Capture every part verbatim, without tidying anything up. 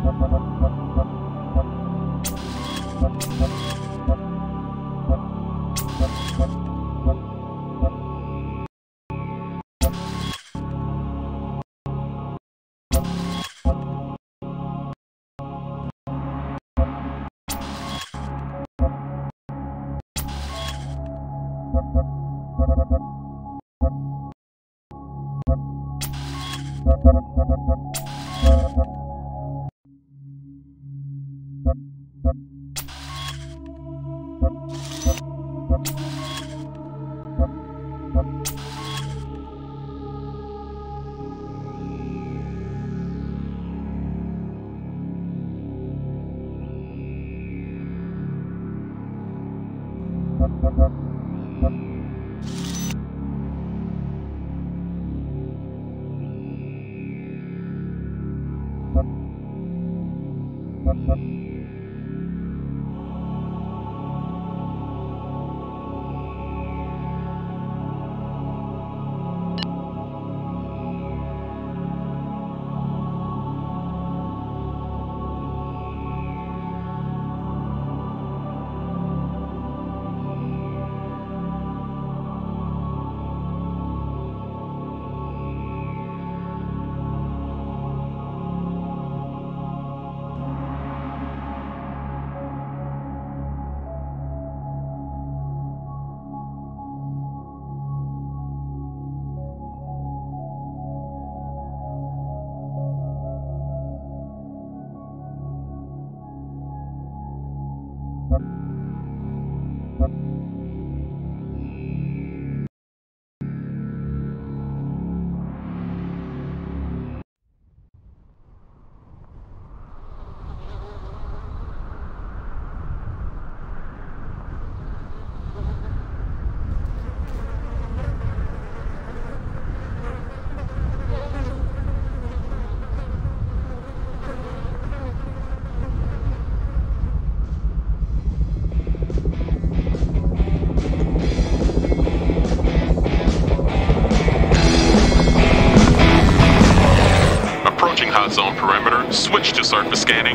Hot zone perimeter. Switch to surface scanning.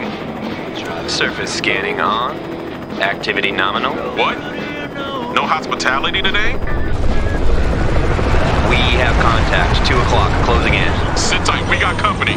Surface scanning on. Activity nominal. What? No hospitality today? We have contact. Two o'clock. Closing in. Sit tight. We got company.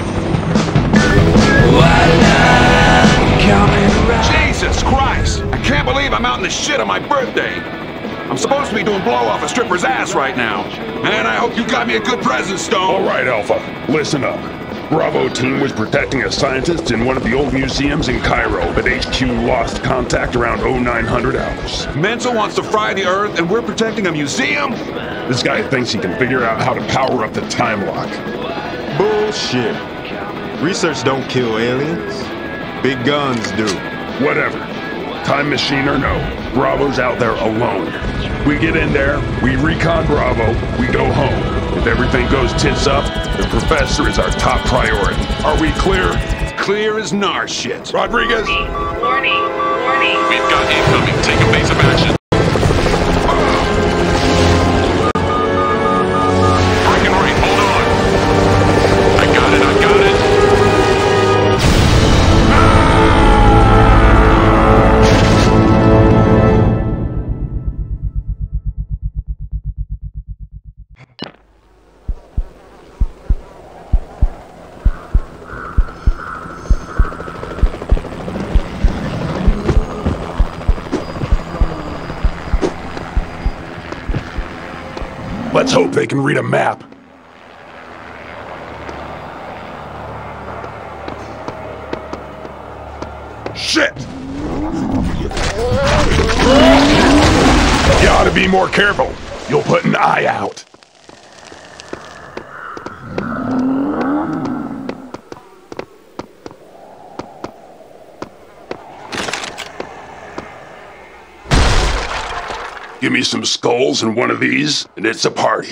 Jesus Christ! I can't believe I'm out in the shit on my birthday. I'm supposed to be doing blow off a stripper's ass right now. And I hope you got me a good present, Stone. All right, Alpha. Listen up. Bravo team was protecting a scientist in one of the old museums in Cairo, but H Q lost contact around oh nine hundred hours. Mental wants to fry the Earth, and we're protecting a museum? This guy thinks he can figure out how to power up the time lock. Bullshit. Research don't kill aliens. Big guns do. Whatever. Time machine or no, Bravo's out there alone. We get in there, we recon Bravo, we go home. If everything goes tits up, the professor is our top priority. Are we clear? Clear as nar shit. Rodriguez? Warning, warning. We've got incoming. Take evasive action. Breaking right. Hold on. I got it. I got it. Let's hope they can read a map. Shit! You ought to be more careful. You'll put an eye out. Give me some skulls and one of these, and it's a party.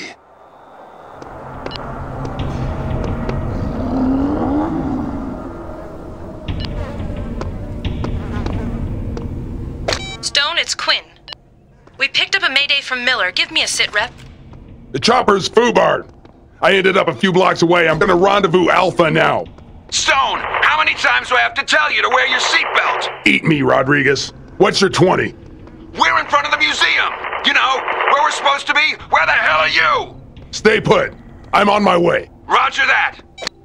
Stone, it's Quinn. We picked up a mayday from Miller. Give me a sit rep. The chopper's FUBAR. I ended up a few blocks away. I'm gonna rendezvous Alpha now. Stone, how many times do I have to tell you to wear your seatbelt? Eat me, Rodriguez. What's your twenty? We're in front of the museum. You know, where we're supposed to be. Where the hell are you? Stay put. I'm on my way. Roger that.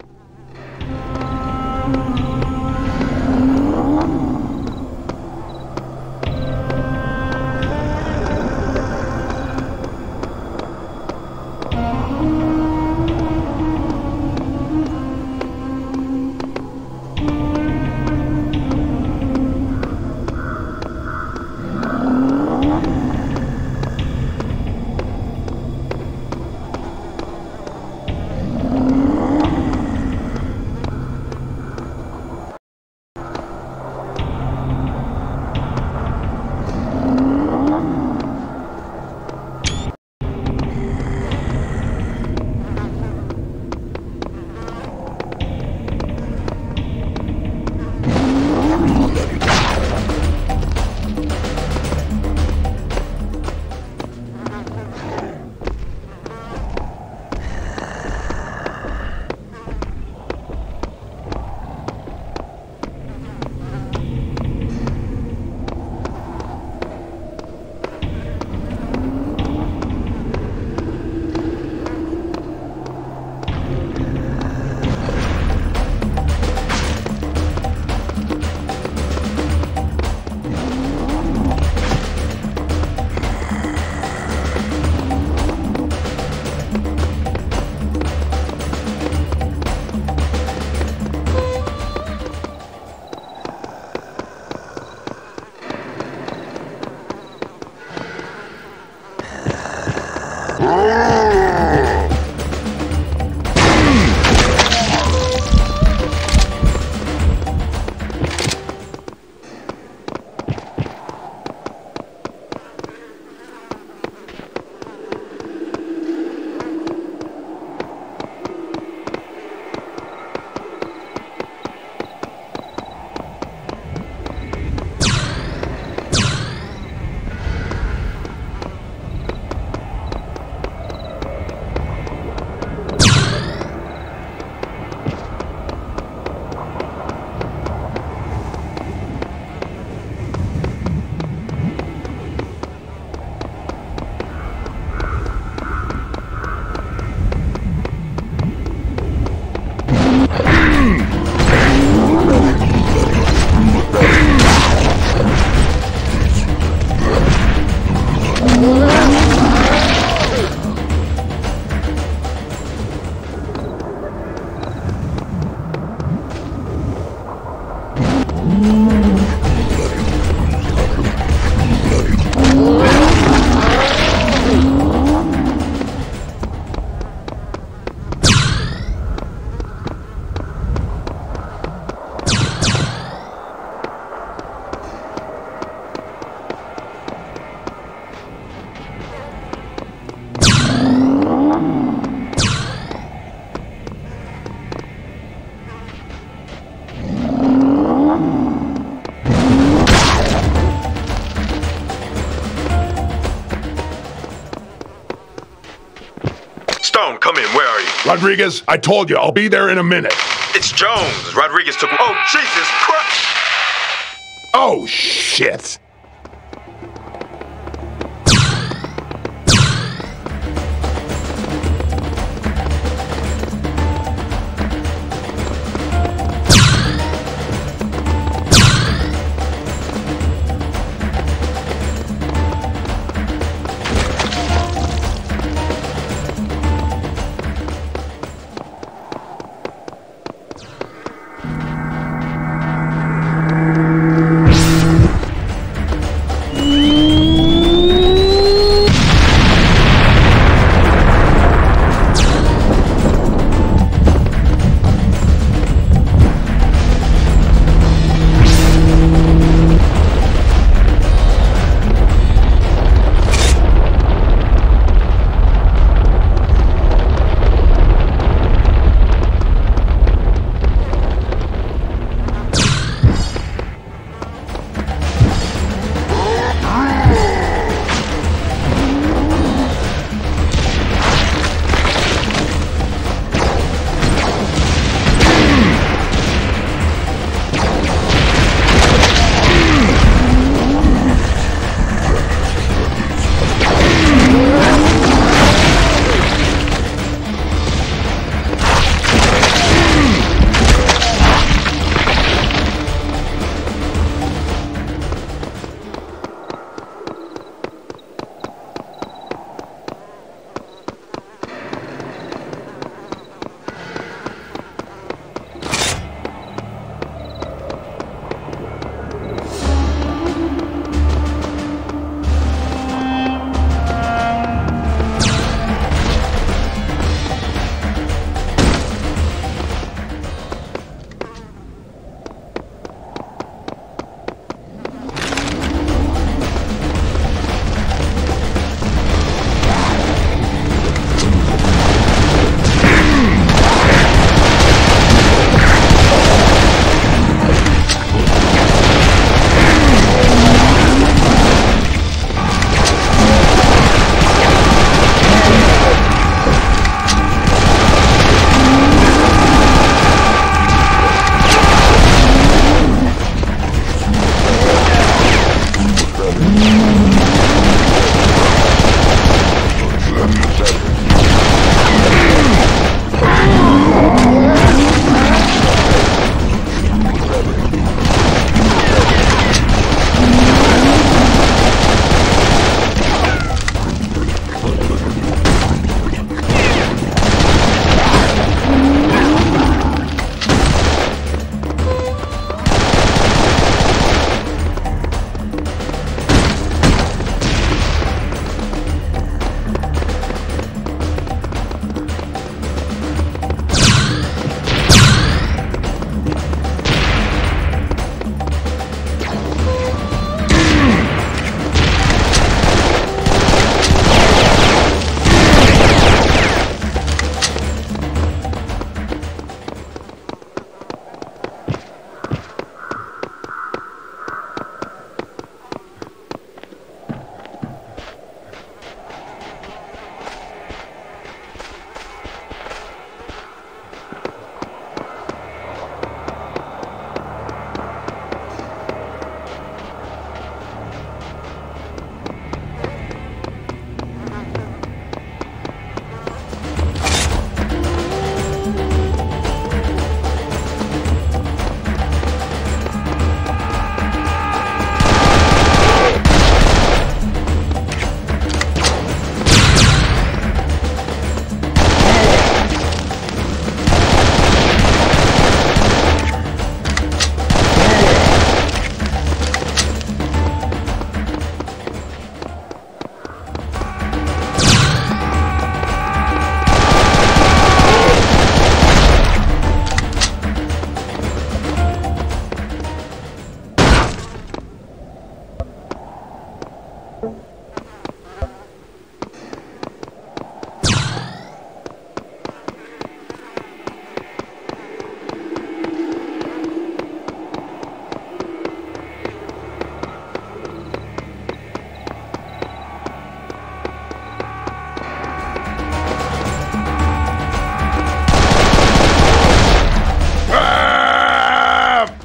Stone, come in. Where are you? Rodriguez, I told you, I'll be there in a minute. It's Jones. Rodriguez took... Oh, Jesus Christ! Oh, shit.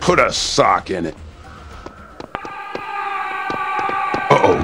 put a sock in it. Uh-oh.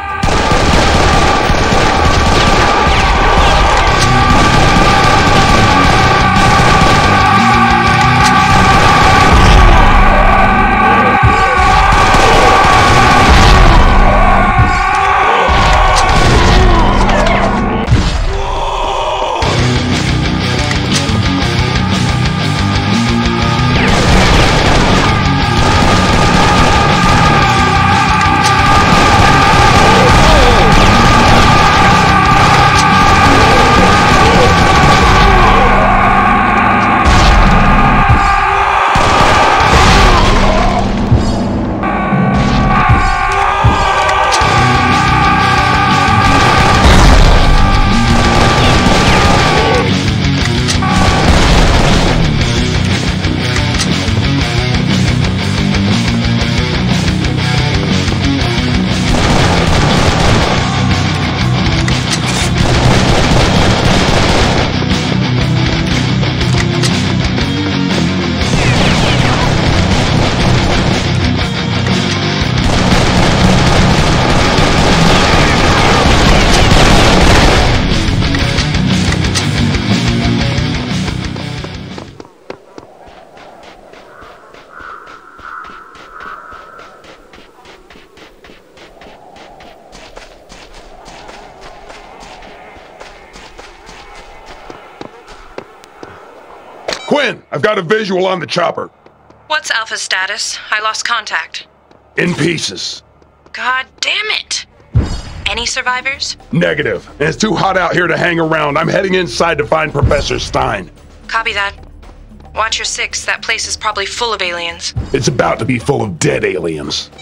Quinn, I've got a visual on the chopper. What's Alpha's status? I lost contact. In pieces. God damn it! Any survivors? Negative. And it's too hot out here to hang around. I'm heading inside to find Professor Stein. Copy that. Watch your six. That place is probably full of aliens. It's about to be full of dead aliens.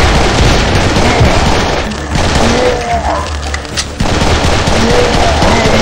Oh!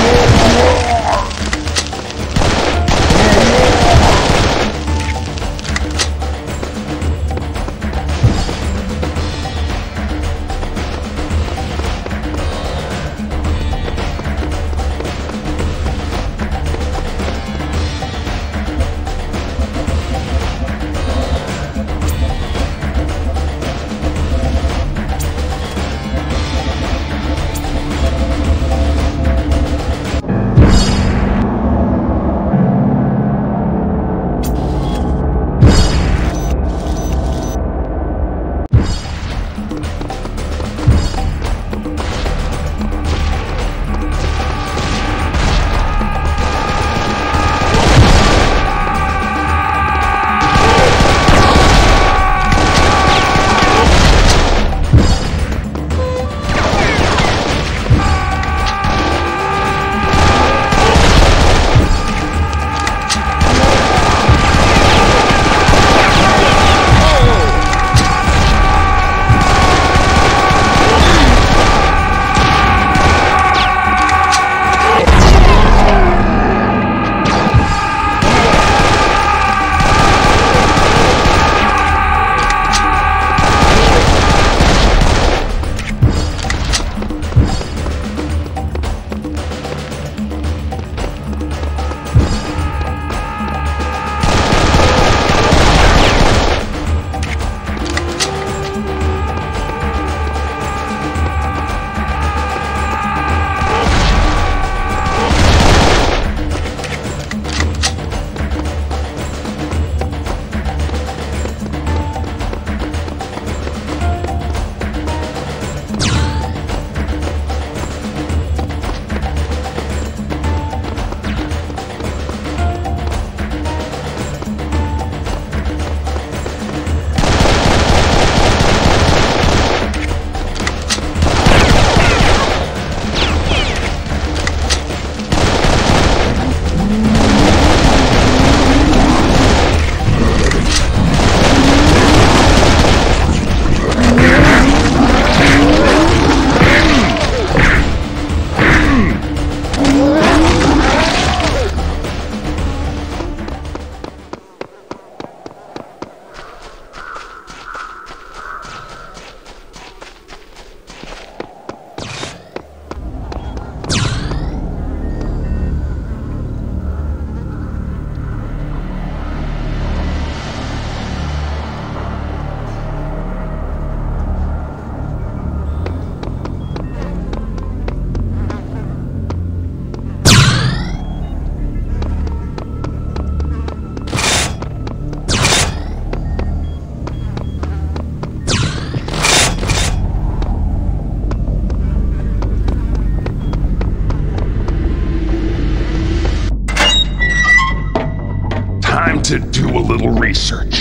to do a little research.